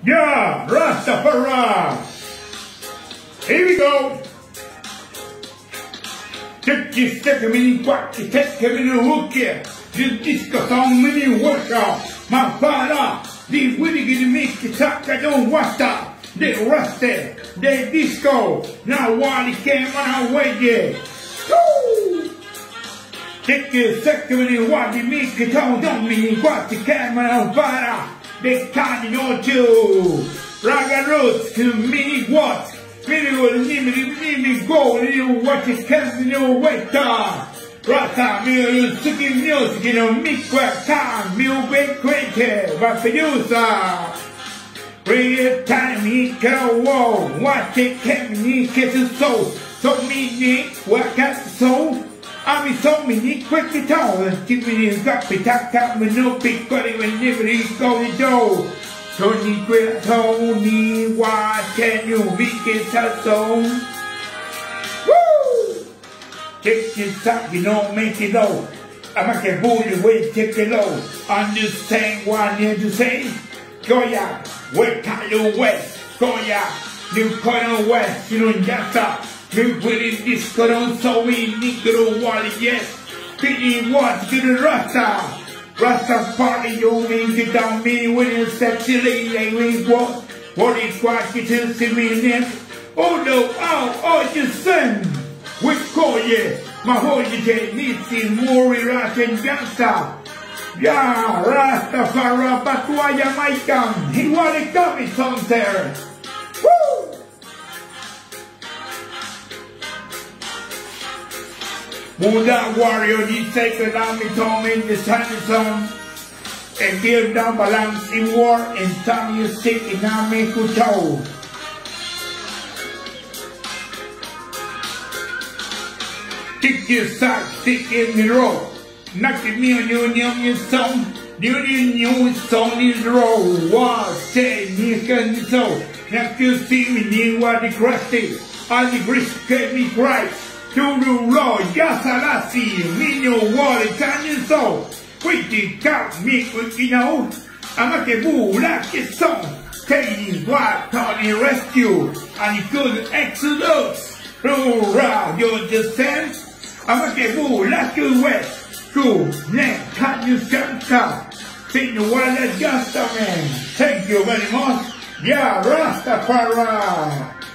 Yeah, Rastafari. Here we go. Check your second mini quack, take a mini hook here. This disco song mini workout. My father, the winning in the mix, the talk I don't watch that. They rusted, they disco. Now while he came on our way there. Woo! Check your second mini what the mix, the tone don't mean what the camera on fire. They can't know too. Raga roots to mini what? Mini will need go, little what it can no wait time. Rasta, you singing music, you know, mix work time, music creative, but producer. Real time, he can whoa, what it can me get the soul. So many work at the soul. I mean, so many quick it all. Give me the rap, it up with no big body whenever he's going to do. Tony Great Tony, why can you make it so? Woo! Take this up, you don't make it low. I'm a get bully way, take it low. Understand what I need to say? Go ya, wait, Kyle West. Go ya, New Corner West, you know, just up. You put in this color, so we need to know what it is. Pity what to the Rasta. Rasta party, you mean to down me when you sexually angry what is what you tell me next? Oh no, oh, you son. Which call ye? My whole day needs in more Rasta and Gangsta. Yeah, Rastafari, but why am I come? He want to come in some there. Woo! Buddha warrior, he take a lamb in the sunny zone and give down balance in war and time you stick in army kuto. Kick your side, stick in the road. Knock it me on your song. New song is roll. Wow, say, you can so. Now you see me near what the crusty. All the grist gave me Christ. To the law, Yasalasi, Mino Wally, Tanya Soul. We did count me, you know. I'm a boo, like his song. Taking what Tony rescue, and he could exodus. Hoorah, you're the sense. I'm a boo, like you west. True, neck, can you jump up? Think you want to just a man. Thank you very much. Yeah, Rastafari.